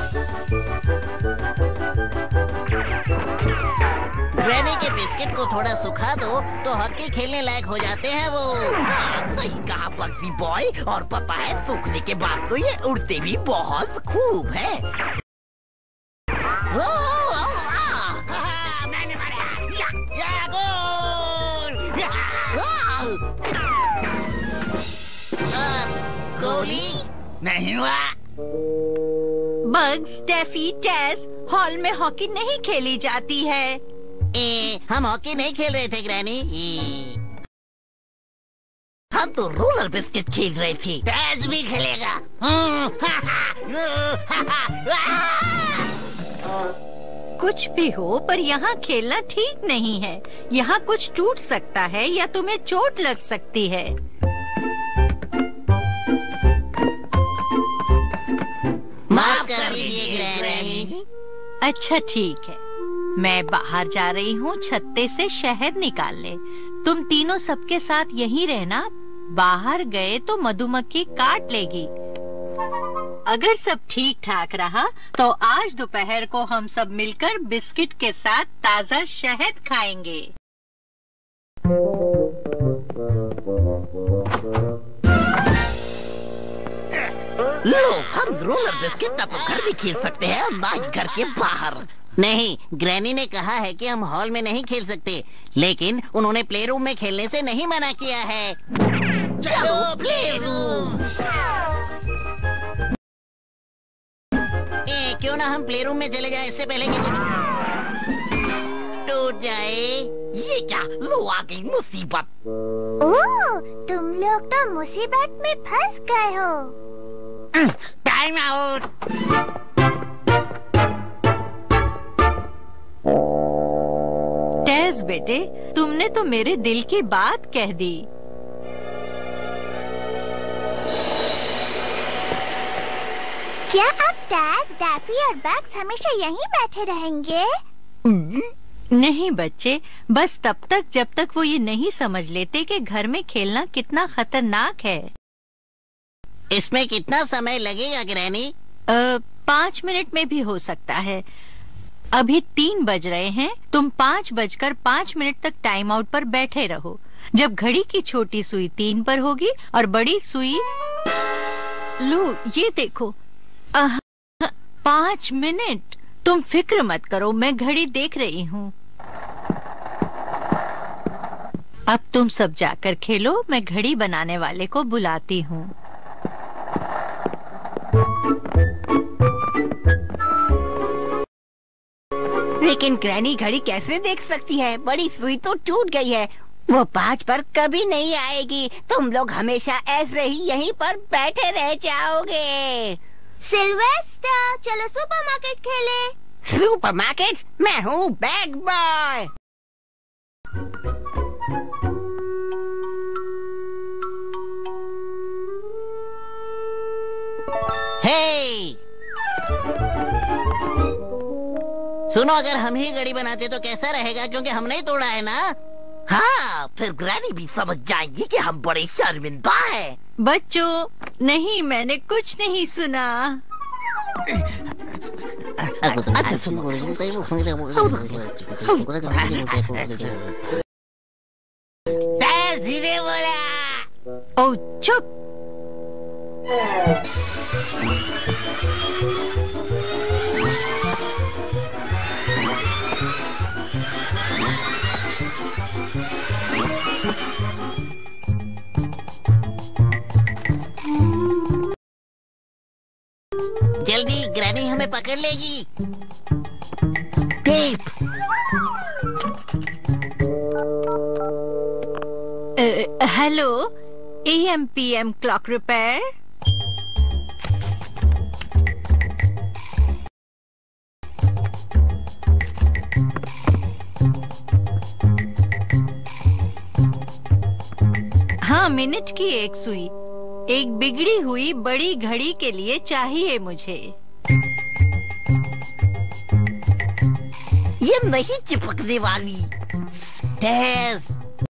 Granny के biscuit को थोड़ा सुखा दो तो हॉकी खेलने लायक हो जाते हैं वो। हाँ, सही कहा बग्सी बॉय। और पता है, सूखने के बाद तो ये उड़ते भी बहुत खूब है। मैंने मारा। या गोल। गोली नहीं हुआ। बग्स, टैफी, टैस, हॉल में हॉकी नहीं खेली जाती है। हम हॉकी नहीं खेल रहे थे ग्रैनी। हम तो रोलर बिस्किट खेल रहे थे। टैस भी खेलेगा। कुछ भी हो, पर यहाँ खेलना ठीक नहीं है। यहाँ कुछ टूट सकता है या तुम्हें चोट लग सकती है। माफ कर दीजिए ग्रैनी। अच्छा ठीक है, मैं बाहर जा रही हूँ छत्ते से शहद निकालने। तुम तीनों सबके साथ यहीं रहना। बाहर गए तो मधुमक्खी काट लेगी। अगर सब ठीक ठाक रहा तो आज दोपहर को हम सब मिलकर बिस्किट के साथ ताजा शहद खाएंगे। लो, हम रोलर बिस्किट ना तो घर में खेल सकते हैं और ना ही घर के बाहर। नहीं, ग्रैनी ने कहा है कि हम हॉल में नहीं खेल सकते, लेकिन उन्होंने प्ले रूम में खेलने से नहीं मना किया है। चलो प्ले रूम। क्यों ना हम प्ले रूम में चले जाएं इससे पहले कि कुछ टूट जाए। ये क्या, लो आ गई मुसीबत। ओह, तुम लोग तो मुसीबत में फंस गए हो। Time out. टेस बेटे, तुमने तो मेरे दिल की बात कह दी। क्या अब टैस, डैफी और बग्स हमेशा यहीं बैठे रहेंगे? नहीं बच्चे, बस तब तक जब तक वो ये नहीं समझ लेते कि घर में खेलना कितना खतरनाक है। इसमें कितना समय लगेगा ग्रैनी? 5 मिनट में भी हो सकता है। अभी 3 बज रहे हैं। तुम 5:05 तक टाइम आउट पर बैठे रहो। जब घड़ी की छोटी सुई 3 पर होगी और बड़ी सुई, लो ये देखो, 5 मिनट। तुम फिक्र मत करो, मैं घड़ी देख रही हूँ। अब तुम सब जाकर खेलो, मैं घड़ी बनाने वाले को बुलाती हूँ। लेकिन ग्रैनी घड़ी कैसे देख सकती है? बड़ी सुई तो टूट गई है। वो 5 पर कभी नहीं आएगी। तुम लोग हमेशा ऐसे ही यहीं पर बैठे रह जाओगे। सिल्वेस्टर, चलो सुपरमार्केट खेले। सुपरमार्केट? मैं हूँ बैग बॉय। हे! सुनो, अगर हम ही घड़ी बनाते तो कैसा रहेगा, क्योंकि हम नहीं तोड़ा है ना। हाँ, फिर ग्रैनी भी समझ जाएंगी कि हम बड़े शर्मिंदा हैं। बच्चों, नहीं, मैंने कुछ नहीं सुना। अच्छा सुनो। टैस धीरे बोला। ओ चुप। जल्दी, ग्रैनी हमें पकड़ लेगी। Tape. Hello, AM/PM clock repair. हाँ, मिनट की एक सुई। एक बिगड़ी हुई बड़ी घड़ी के लिए चाहिए मुझे। ये नहीं चिपकने वाली। टेस,